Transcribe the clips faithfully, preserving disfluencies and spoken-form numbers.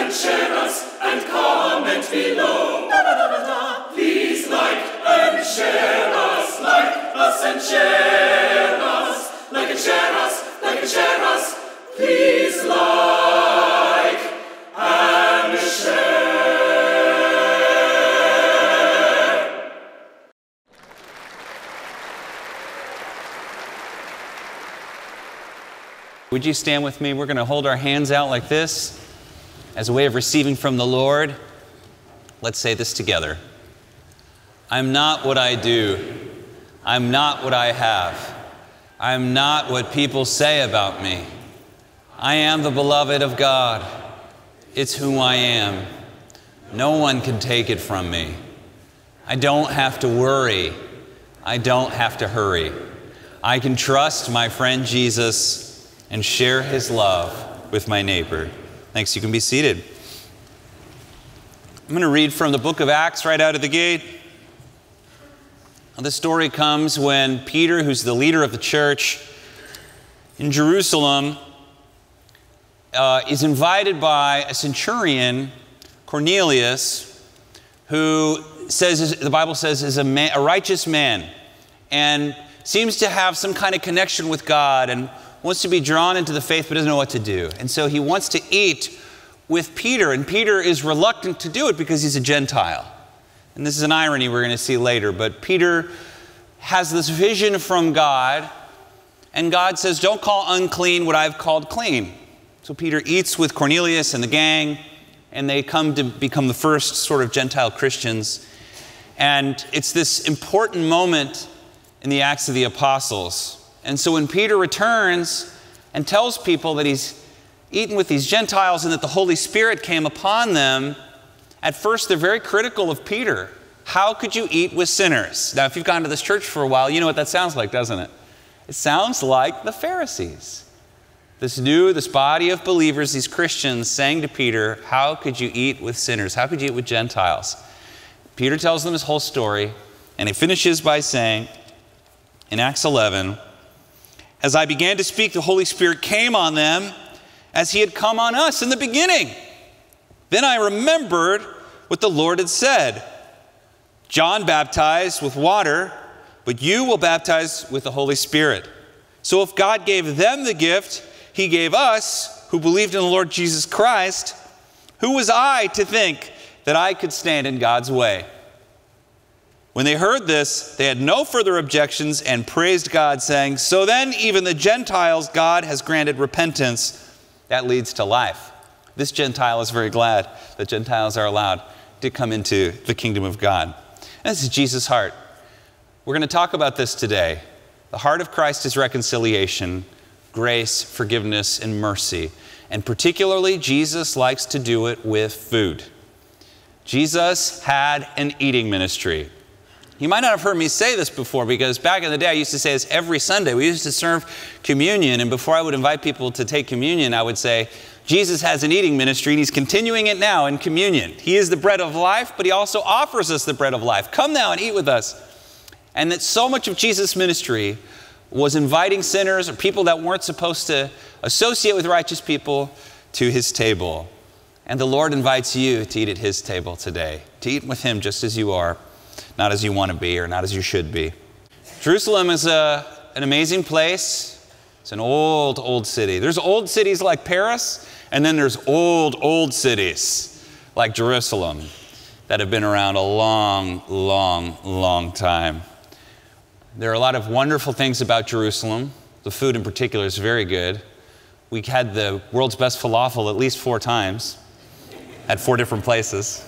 and share us, and comment below. Da, da, da, da, da. Please like and share us, like us and share us, like and share us, like and share us. Please like and share. Would you stand with me? We're going to hold our hands out like this as a way of receiving from the Lord. Let's say this together. I'm not what I do. I'm not what I have. I'm not what people say about me. I am the beloved of God. It's who I am. No one can take it from me. I don't have to worry. I don't have to hurry. I can trust my friend Jesus and share his love with my neighbor. Thanks, you can be seated. I'm going to read from the book of Acts right out of the gate. This story comes when Peter, who's the leader of the church in Jerusalem, uh, is invited by a centurion, Cornelius, who says, the Bible says, is a, man, a righteous man, and seems to have some kind of connection with God, and wants to be drawn into the faith but doesn't know what to do. And so he wants to eat with Peter, and Peter is reluctant to do it because he's a Gentile. And this is an irony we're going to see later, but Peter has this vision from God, and God says, don't call unclean what I've called clean. So Peter eats with Cornelius and the gang, and they come to become the first sort of Gentile Christians. And it's this important moment in the Acts of the Apostles. And so when Peter returns and tells people that he's eaten with these Gentiles and that the Holy Spirit came upon them, at first they're very critical of Peter. How could you eat with sinners? Now, if you've gone to this church for a while, you know what that sounds like, doesn't it? It sounds like the Pharisees. This new, this body of believers, these Christians saying to Peter, how could you eat with sinners? How could you eat with Gentiles? Peter tells them his whole story, and he finishes by saying in Acts eleven, as I began to speak, the Holy Spirit came on them as he had come on us in the beginning. Then I remembered what the Lord had said. John baptized with water, but you will baptize with the Holy Spirit. So if God gave them the gift, he gave us, who believed in the Lord Jesus Christ, who was I to think that I could stand in God's way? When they heard this, they had no further objections and praised God, saying, so then even the Gentiles God has granted repentance that leads to life. This Gentile is very glad that Gentiles are allowed to come into the kingdom of God. And this is Jesus' heart. We're going to talk about this today. The heart of Christ is reconciliation, grace, forgiveness, and mercy. And particularly, Jesus likes to do it with food. Jesus had an eating ministry. You might not have heard me say this before, because back in the day I used to say this every Sunday. We used to serve communion, and before I would invite people to take communion, I would say, Jesus has an eating ministry, and he's continuing it now in communion. He is the bread of life, but he also offers us the bread of life. Come now and eat with us. And that so much of Jesus' ministry was inviting sinners or people that weren't supposed to associate with righteous people to his table. And the Lord invites you to eat at his table today, to eat with him just as you are, not as you want to be or not as you should be. Jerusalem is a, an amazing place. It's an old, old city. There's old cities like Paris, and then there's old, old cities like Jerusalem that have been around a long, long, long time. There are a lot of wonderful things about Jerusalem. The food in particular is very good. We had the world's best falafel at least four times at four different places.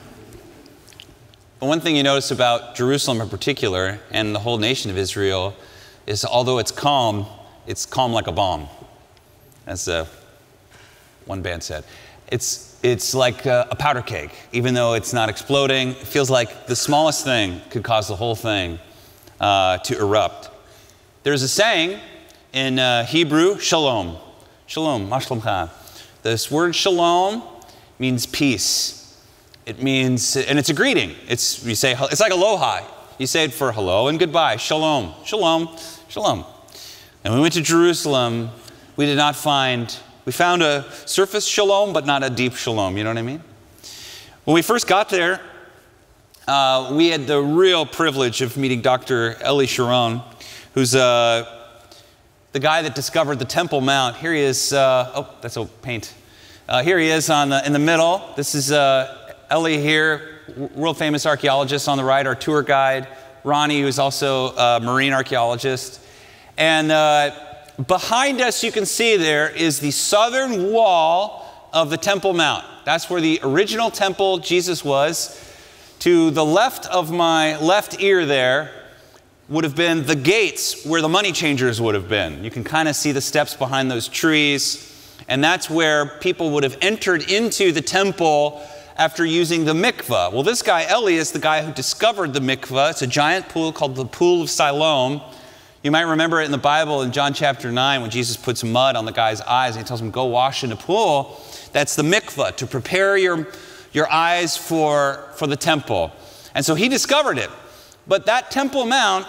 But one thing you notice about Jerusalem in particular, and the whole nation of Israel, is although it's calm, it's calm like a bomb, as uh, one band said. It's, it's like a, a powder keg. Even though it's not exploding, it feels like the smallest thing could cause the whole thing uh, to erupt. There's a saying in uh, Hebrew, shalom. Shalom, ma shlomcha. This word shalom means peace. It means, and it's a greeting. It's, you say, it's like aloha. You say it for hello and goodbye. Shalom, shalom, shalom. And when we went to Jerusalem, we did not find We found a surface shalom, but not a deep shalom. You know what I mean? When we first got there, uh, we had the real privilege of meeting Doctor Elie Sharon, who's uh, the guy that discovered the Temple Mount. Here he is. Uh, oh, that's a paint. Uh, here he is on the, in the middle. This is uh, Elie here, world famous archaeologist on the right, our tour guide. Ronnie, who's also a marine archaeologist. And uh, behind us, you can see there is the southern wall of the Temple Mount. That's where the original temple Jesus was. To the left of my left ear there would have been the gates where the money changers would have been. You can kind of see the steps behind those trees. And that's where people would have entered into the temple after using the mikvah. Well, this guy, Elie, is the guy who discovered the mikvah. It's a giant pool called the Pool of Siloam. You might remember it in the Bible in John chapter nine when Jesus puts mud on the guy's eyes and he tells him, go wash in the pool. That's the mikvah, to prepare your, your eyes for, for the temple. And so he discovered it. But that Temple Mount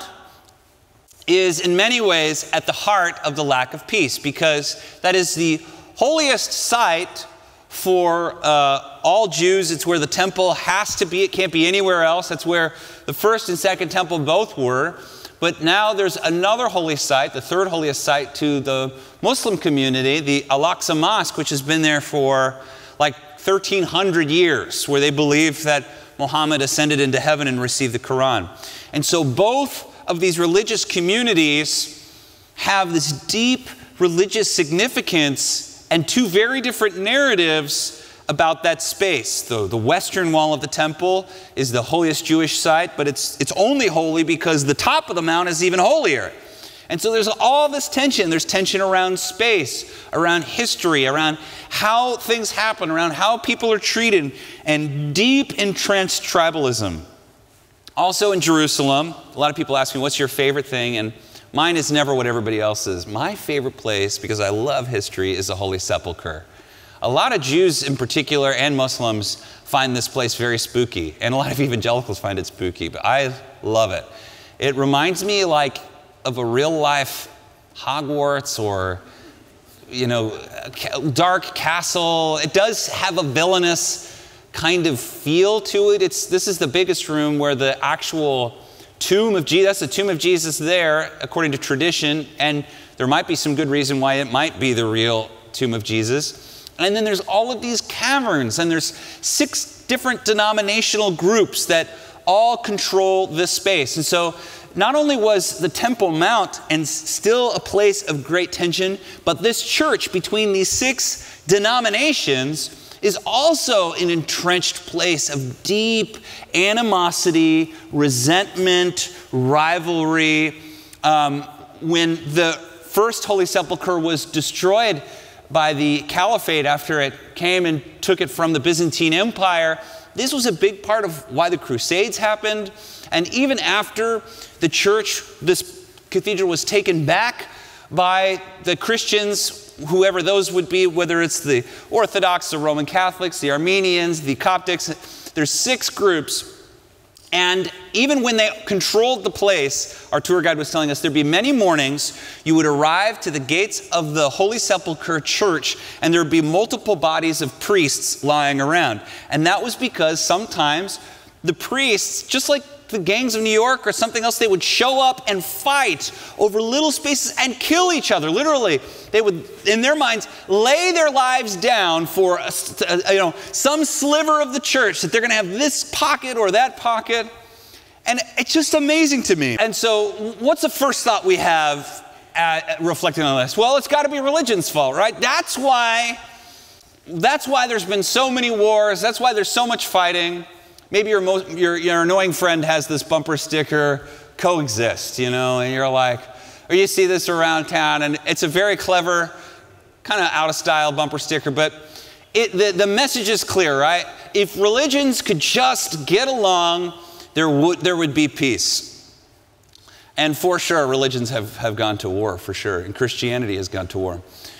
is in many ways at the heart of the lack of peace, because that is the holiest site for uh, all Jews. It's where the temple has to be. It can't be anywhere else. That's where the first and second temple both were. But now there's another holy site, the third holiest site to the Muslim community, the Al-Aqsa Mosque, which has been there for like thirteen hundred years, where they believe that Muhammad ascended into heaven and received the Quran. And so both of these religious communities have this deep religious significance and two very different narratives about that space. The, the western wall of the temple is the holiest Jewish site, but it's, it's only holy because the top of the mount is even holier. And so there's all this tension. There's tension around space, around history, around how things happen, around how people are treated, and deep entrenched tribalism. Also in Jerusalem, a lot of people ask me, what's your favorite thing? And mine is never what everybody else is. My favorite place, because I love history, is the Holy Sepulchre. A lot of Jews in particular and Muslims find this place very spooky. And a lot of evangelicals find it spooky, but I love it. It reminds me like of a real life Hogwarts or, you know, dark castle. It does have a villainous kind of feel to it. It's, this is the biggest room where the actual tomb of Jesus, that's the tomb of Jesus there, according to tradition, and there might be some good reason why it might be the real tomb of Jesus. And then there's all of these caverns, and there's six different denominational groups that all control this space. And so not only was the Temple Mount and still a place of great tension, but this church between these six denominations is also an entrenched place of deep animosity, resentment, rivalry. Um, when the first Holy Sepulchre was destroyed by the Caliphate after it came and took it from the Byzantine Empire, this was a big part of why the Crusades happened. And even after the church, this cathedral was taken back by the Christians, whoever those would be, whether it's the Orthodox, the Roman Catholics, the Armenians, the Coptics, there's six groups. And even when they controlled the place, our tour guide was telling us there'd be many mornings you would arrive to the gates of the Holy Sepulchre Church and there'd be multiple bodies of priests lying around. And that was because sometimes the priests, just like the gangs of New York or something else, they would show up and fight over little spaces and kill each other. Literally, they would, in their minds, lay their lives down for a, you know, some sliver of the church, that they're going to have this pocket or that pocket. And it's just amazing to me. And so what's the first thought we have at, reflecting on this? Well, it's got to be religion's fault, right? That's why, that's why there's been so many wars. That's why there's so much fighting. Maybe your, most, your, your annoying friend has this bumper sticker, coexist, you know, and you're like, or you see this around town, and it's a very clever, kind of out of style bumper sticker, but it, the, the message is clear, right? If religions could just get along, there would, there would be peace. And for sure, religions have, have gone to war, for sure, and Christianity has gone to war.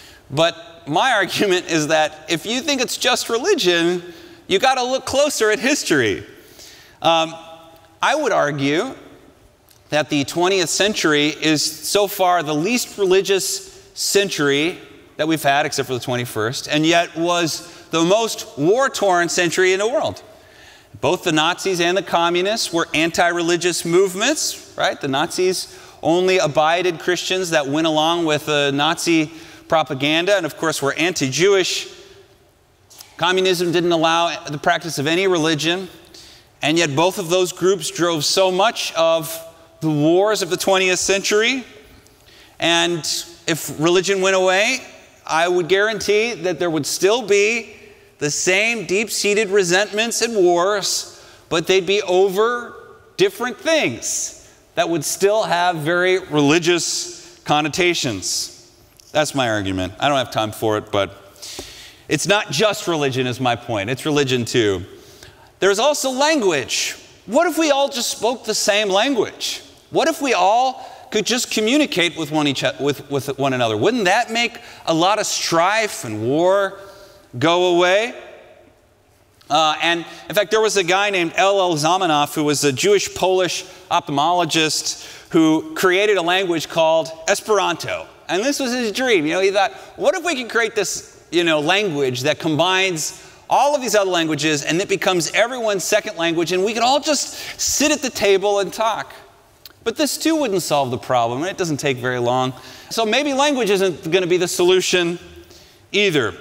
But my argument is that if you think it's just religion, you got to look closer at history. Um, I would argue that the twentieth century is so far the least religious century that we've had, except for the twenty-first, and yet was the most war-torn century in the world. Both the Nazis and the communists were anti-religious movements, right? The Nazis only abided Christians that went along with the Nazi propaganda, and of course were anti-Jewish. Communism didn't allow the practice of any religion, and yet both of those groups drove so much of the wars of the twentieth century. And if religion went away, I would guarantee that there would still be the same deep-seated resentments and wars, but they'd be over different things that would still have very religious connotations. That's my argument. I don't have time for it, but it's not just religion is my point. It's religion too. There's also language. What if we all just spoke the same language? What if we all could just communicate with one, each, with, with one another? Wouldn't that make a lot of strife and war go away? Uh, and in fact, there was a guy named L L Zamenhof who was a Jewish-Polish ophthalmologist who created a language called Esperanto. And this was his dream. You know, he thought, what if we could create this, you know, language that combines all of these other languages and it becomes everyone's second language and we could all just sit at the table and talk. But this too wouldn't solve the problem, and it doesn't take very long. So maybe language isn't going to be the solution either.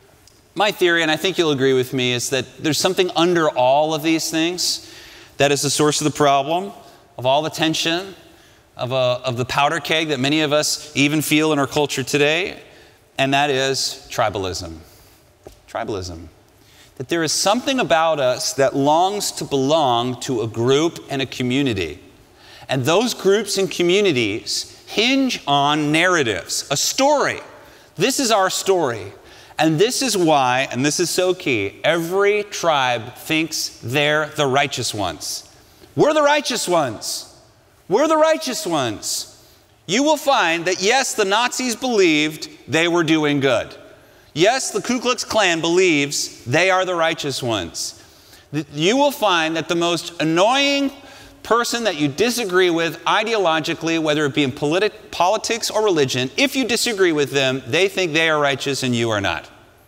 My theory, and I think you'll agree with me, is that there's something under all of these things that is the source of the problem, of all the tension, of, a, of the powder keg that many of us even feel in our culture today, and that is tribalism. Tribalism. That there is something about us that longs to belong to a group and a community. And those groups and communities hinge on narratives, a story. This is our story. And this is why, and this is so key, every tribe thinks they're the righteous ones. We're the righteous ones. We're the righteous ones. You will find that, yes, the Nazis believed they were doing good. Yes, the Ku Klux Klan believes they are the righteous ones. You will find that the most annoying person that you disagree with ideologically, whether it be in politi- politics or religion, if you disagree with them, they think they are righteous and you are not.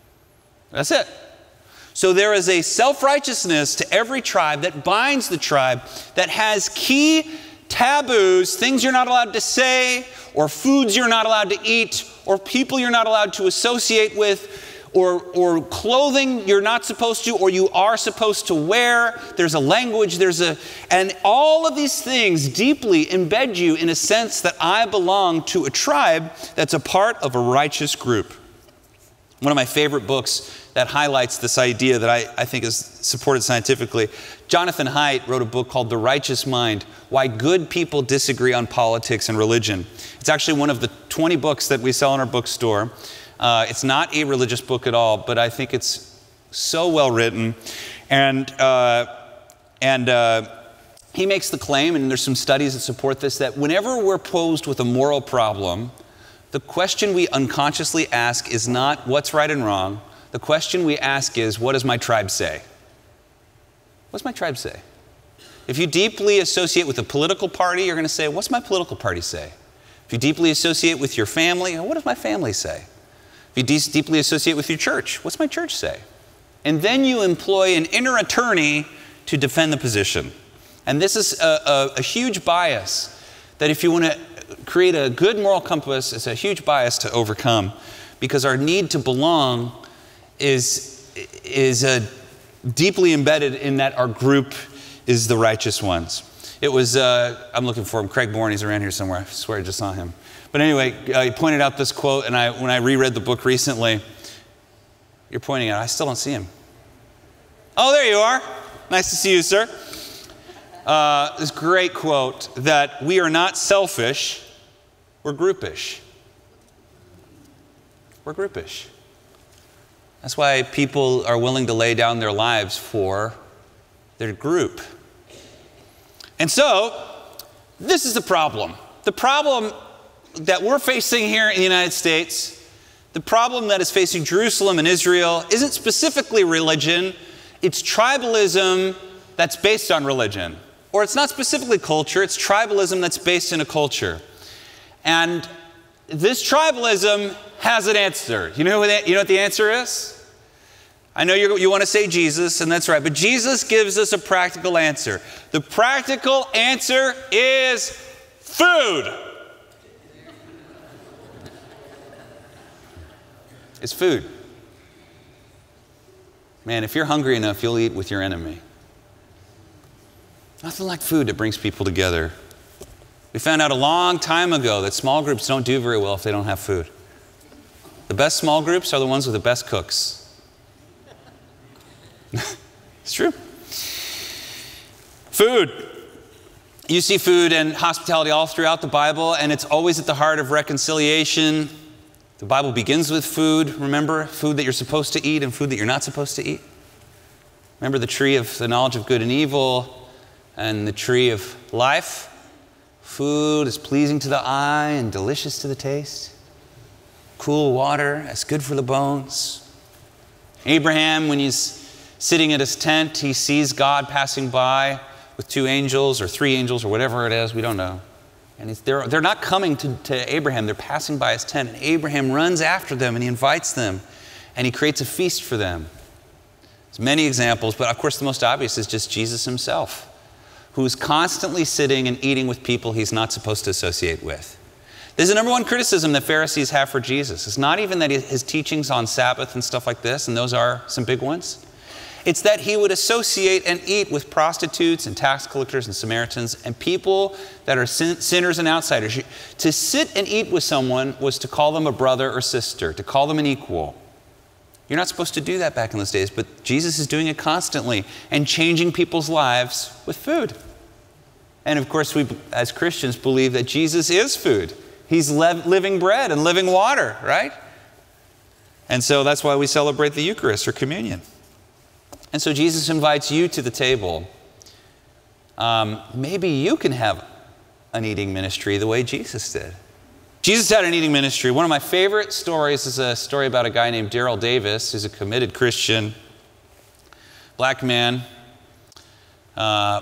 That's it. So there is a self-righteousness to every tribe that binds the tribe, that has key taboos, things you're not allowed to say, or foods you're not allowed to eat, or people you're not allowed to associate with, Or, or clothing you're not supposed to, or you are supposed to wear. There's a language, there's a, and all of these things deeply embed you in a sense that I belong to a tribe that's a part of a righteous group. One of my favorite books that highlights this idea that I, I think is supported scientifically, Jonathan Haidt wrote a book called The Righteous Mind, Why Good People Disagree on Politics and Religion. It's actually one of the twenty books that we sell in our bookstore. Uh, it's not a religious book at all, but I think it's so well written. And, uh, and uh, he makes the claim, and there's some studies that support this, that whenever we're posed with a moral problem, the question we unconsciously ask is not what's right and wrong. The question we ask is, what does my tribe say? What's my tribe say? If you deeply associate with a political party, you're going to say, what's my political party say? If you deeply associate with your family, what does my family say? If you de- deeply associate with your church, what's my church say? And then you employ an inner attorney to defend the position. And this is a, a, a huge bias that if you want to create a good moral compass, it's a huge bias to overcome, because our need to belong is, is uh, deeply embedded in that our group is the righteous ones. It was, uh, I'm looking for him, Craig Bourne, he's around here somewhere, I swear I just saw him. But anyway, uh, he pointed out this quote, and I, when I reread the book recently, you're pointing at, I still don't see him. Oh, there you are. Nice to see you, sir. Uh, this great quote that we are not selfish, we're groupish. We're groupish. That's why people are willing to lay down their lives for their group. And so, this is the problem. The problem that we're facing here in the United States, the problem that is facing Jerusalem and Israel, isn't specifically religion, it's tribalism that's based on religion. Or it's not specifically culture, it's tribalism that's based in a culture. And this tribalism has an answer. You know, what, you know what the answer is? I know you you want to say Jesus, and that's right, but Jesus gives us a practical answer. The practical answer is food. It's food. Man, if you're hungry enough, you'll eat with your enemy. Nothing like food that brings people together. We found out a long time ago that small groups don't do very well if they don't have food. The best small groups are the ones with the best cooks. It's true. Food. You see food and hospitality all throughout the Bible, and it's always at the heart of reconciliation. The Bible begins with food, remember? Food that you're supposed to eat and food that you're not supposed to eat. Remember the tree of the knowledge of good and evil and the tree of life? Food is pleasing to the eye and delicious to the taste. Cool water, it's good for the bones. Abraham, when he's sitting at his tent, he sees God passing by with two angels or three angels or whatever it is, we don't know. And it's, they're, they're not coming to, to Abraham, they're passing by his tent. And Abraham runs after them and he invites them and he creates a feast for them. There's many examples, but of course the most obvious is just Jesus himself, who is constantly sitting and eating with people he's not supposed to associate with. There's the number one criticism that Pharisees have for Jesus. It's not even that his teachings on Sabbath and stuff like this, and those are some big ones. It's that he would associate and eat with prostitutes and tax collectors and Samaritans and people that are sin- sinners and outsiders. To sit and eat with someone was to call them a brother or sister, to call them an equal. You're not supposed to do that back in those days, but Jesus is doing it constantly and changing people's lives with food. And of course, we as Christians believe that Jesus is food. He's le- living bread and living water, right? And so that's why we celebrate the Eucharist or communion. And so Jesus invites you to the table. Um, maybe you can have an eating ministry the way Jesus did. Jesus had an eating ministry. One of my favorite stories is a story about a guy named Daryl Davis, who's a committed Christian, black man, uh,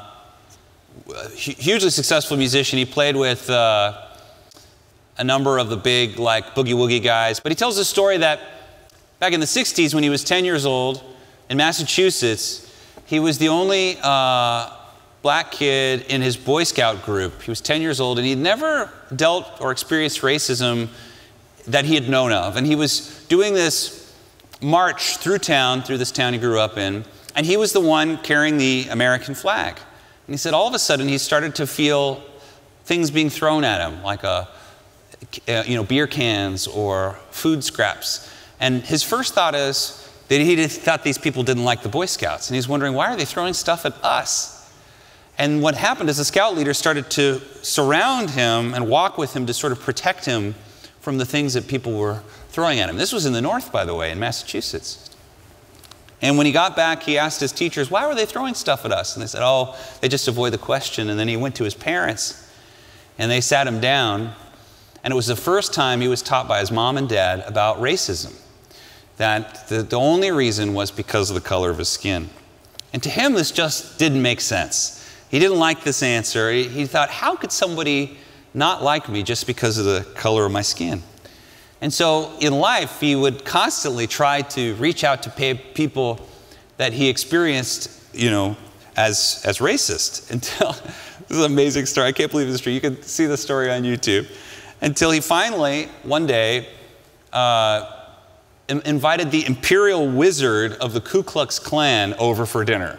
hugely successful musician. He played with uh, a number of the big, like, boogie-woogie guys. But he tells a story that back in the sixties, when he was ten years old, in Massachusetts, he was the only uh, black kid in his Boy Scout group. He was ten years old, and he'd never dealt or experienced racism that he had known of. And he was doing this march through town, through this town he grew up in, and he was the one carrying the American flag. And he said all of a sudden he started to feel things being thrown at him, like a, you know, beer cans or food scraps. And his first thought is, that he just thought these people didn't like the Boy Scouts. And he's wondering, why are they throwing stuff at us? And what happened is the scout leader started to surround him and walk with him to sort of protect him from the things that people were throwing at him. This was in the north, by the way, in Massachusetts. And when he got back, he asked his teachers, why were they throwing stuff at us? And they said, oh, they just avoid the question. And then he went to his parents, and they sat him down. And it was the first time he was taught by his mom and dad about racism. That the, the only reason was because of the color of his skin. And to him, this just didn't make sense. He didn't like this answer. He, he thought, how could somebody not like me just because of the color of my skin? And so in life, he would constantly try to reach out to pay people that he experienced, you know, as, as racist. Until, this is an amazing story. I can't believe this story. You can see the story on YouTube. Until he finally, one day, uh, invited the imperial wizard of the Ku Klux Klan over for dinner.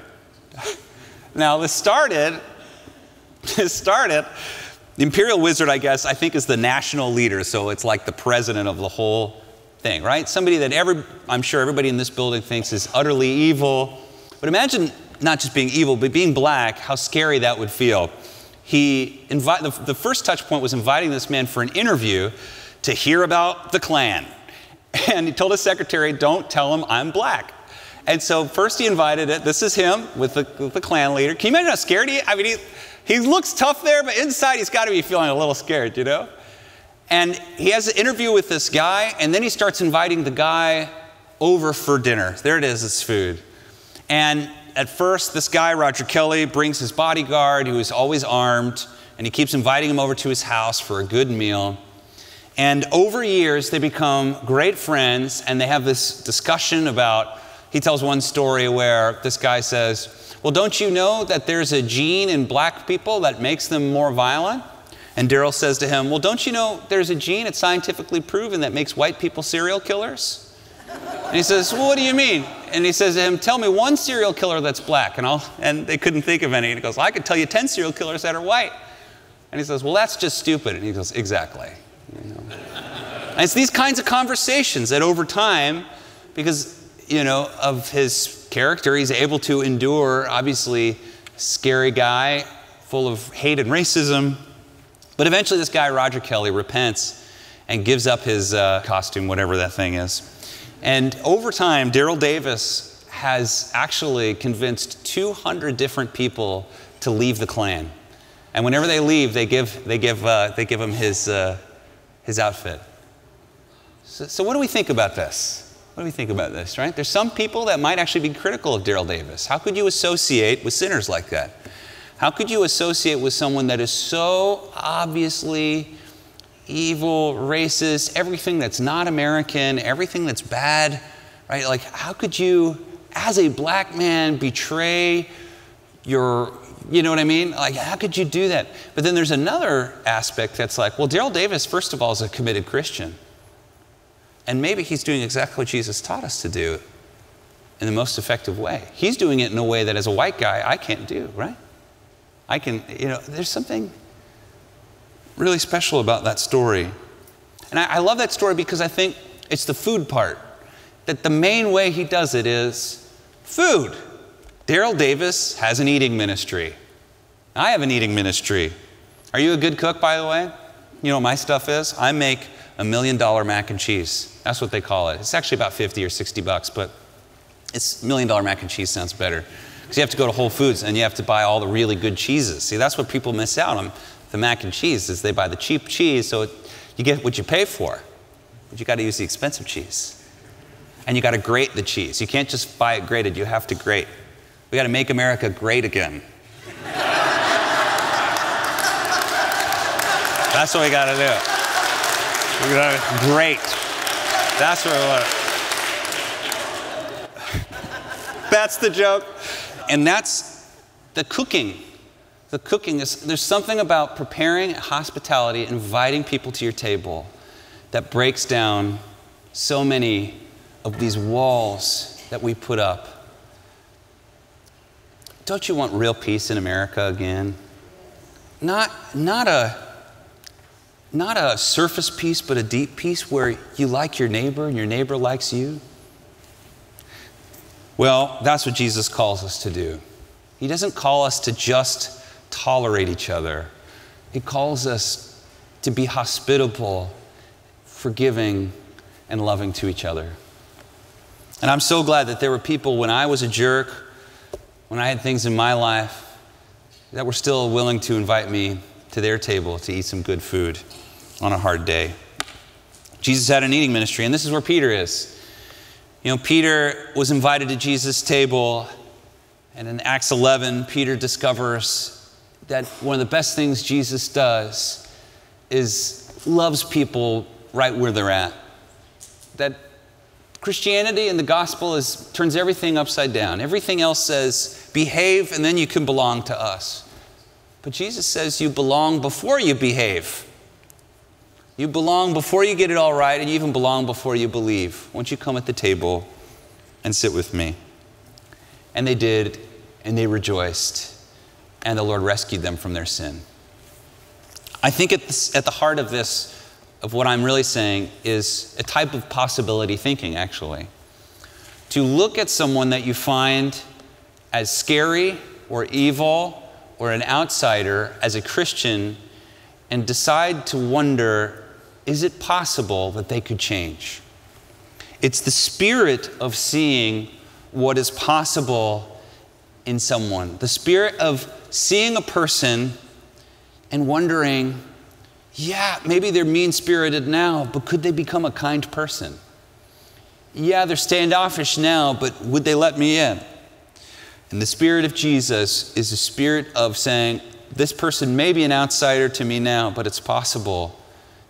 Now this started, this started, the imperial wizard, I guess, I think is the national leader, so it's like the president of the whole thing, right? Somebody that every, I'm sure everybody in this building thinks is utterly evil. But imagine not just being evil, but being black, how scary that would feel. He invi- the, the first touch point was inviting this man for an interview to hear about the Klan. And he told his secretary, don't tell him I'm black. And so first he invited it. This is him with the, with the Klan leader. Can you imagine how scared he is? I mean, he, he looks tough there, but inside he's got to be feeling a little scared, you know? And he has an interview with this guy, and then he starts inviting the guy over for dinner. There it is, it's food. And at first, this guy, Roger Kelly, brings his bodyguard, who is always armed, and he keeps inviting him over to his house for a good meal. And over years, they become great friends, and they have this discussion about, he tells one story where this guy says, well, don't you know that there's a gene in black people that makes them more violent? And Daryl says to him, well, don't you know there's a gene, it's scientifically proven, that makes white people serial killers? And he says, well, what do you mean? And he says to him, tell me one serial killer that's black. And, I'll, and they couldn't think of any. And he goes, well, I could tell you ten serial killers that are white. And he says, well, that's just stupid. And he goes, exactly. You know? And it's these kinds of conversations that over time, because, you know, of his character, he's able to endure, obviously, scary guy, full of hate and racism. But eventually this guy, Roger Kelly, repents and gives up his uh, costume, whatever that thing is. And over time, Daryl Davis has actually convinced two hundred different people to leave the Klan. And whenever they leave, they give, they give, uh, they give him his, uh, his outfit. So, so what do we think about this? What do we think about this, right? There's some people that might actually be critical of Daryl Davis. How could you associate with sinners like that? How could you associate with someone that is so obviously evil, racist, everything that's not American, everything that's bad, right? Like, how could you, as a black man, betray your, you know what I mean? Like, how could you do that? But then there's another aspect that's like, well, Daryl Davis, first of all, is a committed Christian. And maybe he's doing exactly what Jesus taught us to do in the most effective way. He's doing it in a way that as a white guy, I can't do, right? I can, you know, there's something really special about that story. And I, I love that story because I think it's the food part. That the main way he does it is food. Daryl Davis has an eating ministry. I have an eating ministry. Are you a good cook, by the way? You know what my stuff is? I make a million dollar mac and cheese. That's what they call it. It's actually about fifty or sixty bucks, but it's million dollar mac and cheese sounds better. Because you have to go to Whole Foods and you have to buy all the really good cheeses. See, that's what people miss out on. The mac and cheese is they buy the cheap cheese, so it, you get what you pay for. But you got to use the expensive cheese. And you got to grate the cheese. You can't just buy it grated, you have to grate. We got to make America great again. That's what we got to do. We got to grate. That's what we want. That's the joke. And that's the cooking. The cooking is, there's something about preparing hospitality, inviting people to your table that breaks down so many of these walls that we put up. Don't you want real peace in America again? Not, not a, not a surface peace, but a deep peace where you like your neighbor and your neighbor likes you? Well, that's what Jesus calls us to do. He doesn't call us to just tolerate each other. He calls us to be hospitable, forgiving, and loving to each other. And I'm so glad that there were people when I was a jerk, when I had things in my life, that were still willing to invite me to their table to eat some good food on a hard day. Jesus had an eating ministry, and this is where Peter is. You know, Peter was invited to Jesus' table, and in Acts eleven, Peter discovers that one of the best things Jesus does is loves people right where they're at. That Christianity and the gospel is, turns everything upside down. Everything else says, behave and then you can belong to us. But Jesus says you belong before you behave. You belong before you get it all right, and you even belong before you believe. Won't you come at the table and sit with me? And they did, and they rejoiced, and the Lord rescued them from their sin. I think at the, at the heart of this, of what I'm really saying, is a type of possibility thinking, actually. To look at someone that you find as scary or evil or an outsider as a Christian and decide to wonder, is it possible that they could change? It's the spirit of seeing what is possible in someone. The spirit of seeing a person and wondering, yeah, maybe they're mean-spirited now, but could they become a kind person? Yeah, they're standoffish now, but would they let me in? And the spirit of Jesus is a spirit of saying, this person may be an outsider to me now, but it's possible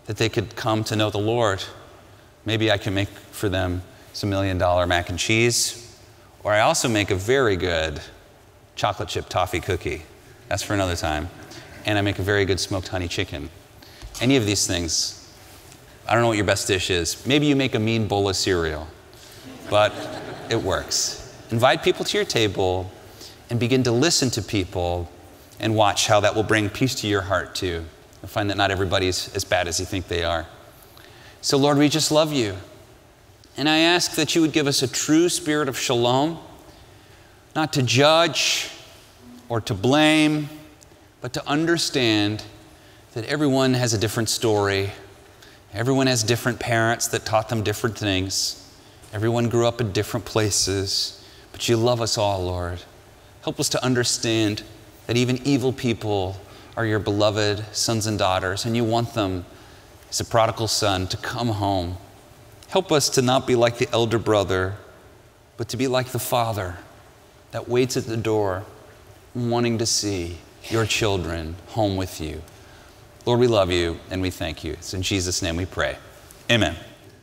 that they could come to know the Lord. Maybe I can make for them some million dollar mac and cheese, or I also make a very good chocolate chip toffee cookie. That's for another time. And I make a very good smoked honey chicken. Any of these things, I don't know what your best dish is. Maybe you make a mean bowl of cereal, but it works. Invite people to your table and begin to listen to people and watch how that will bring peace to your heart too. You'll find that not everybody's as bad as you think they are. So Lord, we just love you. And I ask that you would give us a true spirit of shalom, not to judge or to blame, but to understand that everyone has a different story. Everyone has different parents that taught them different things. Everyone grew up in different places, but you love us all, Lord. Help us to understand that even evil people are your beloved sons and daughters, and you want them, as a prodigal son, to come home. Help us to not be like the elder brother, but to be like the father that waits at the door, wanting to see your children home with you. Lord, we love you and we thank you. It's in Jesus' name we pray. Amen.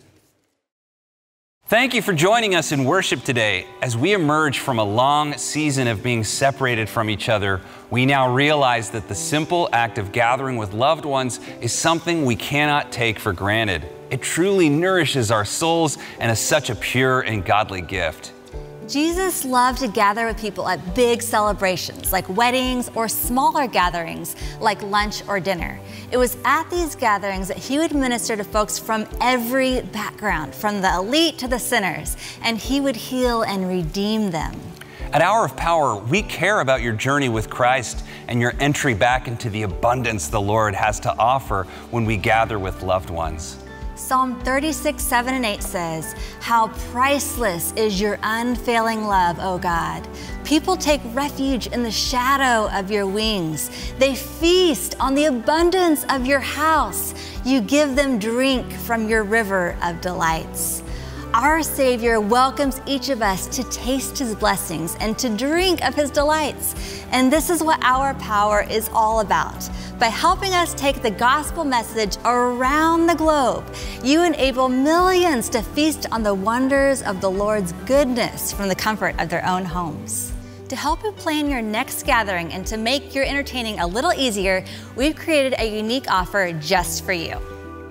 Thank you for joining us in worship today. As we emerge from a long season of being separated from each other, we now realize that the simple act of gathering with loved ones is something we cannot take for granted. It truly nourishes our souls and is such a pure and godly gift. Jesus loved to gather with people at big celebrations like weddings or smaller gatherings like lunch or dinner. It was at these gatherings that he would minister to folks from every background, from the elite to the sinners, and he would heal and redeem them. At Hour of Power, we care about your journey with Christ and your entry back into the abundance the Lord has to offer when we gather with loved ones. Psalm thirty-six, seven and eight says, "How priceless is your unfailing love, O God. People take refuge in the shadow of your wings. They feast on the abundance of your house. You give them drink from your river of delights." Our Savior welcomes each of us to taste his blessings and to drink of his delights. And this is what Hour of Power is all about. By helping us take the gospel message around the globe, you enable millions to feast on the wonders of the Lord's goodness from the comfort of their own homes. To help you plan your next gathering and to make your entertaining a little easier, we've created a unique offer just for you.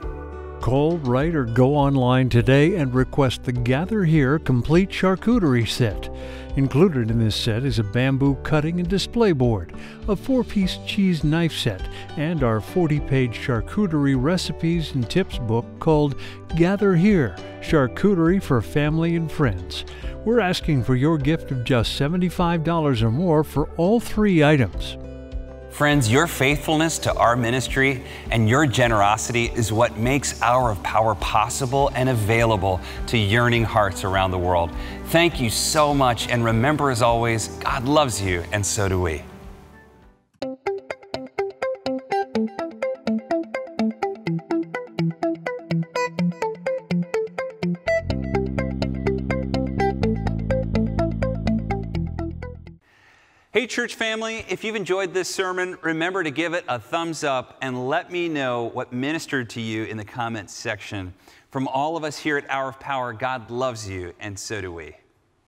Call, write, or go online today and request the Gather Here Complete Charcuterie Set. Included in this set is a bamboo cutting and display board, a four-piece cheese knife set, and our forty-page charcuterie recipes and tips book called Gather Here, Charcuterie for Family and Friends. We're asking for your gift of just seventy-five dollars or more for all three items. Friends, your faithfulness to our ministry and your generosity is what makes Hour of Power possible and available to yearning hearts around the world. Thank you so much, and remember, as always, God loves you, and so do we. Hey, church family, if you've enjoyed this sermon, remember to give it a thumbs up and let me know what ministered to you in the comments section. From all of us here at Hour of Power, God loves you, and so do we.